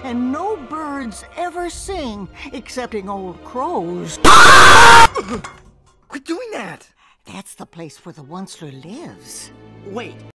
and no birds ever sing excepting old crows. Quit doing that! That's the place where the Onceler lives. Wait.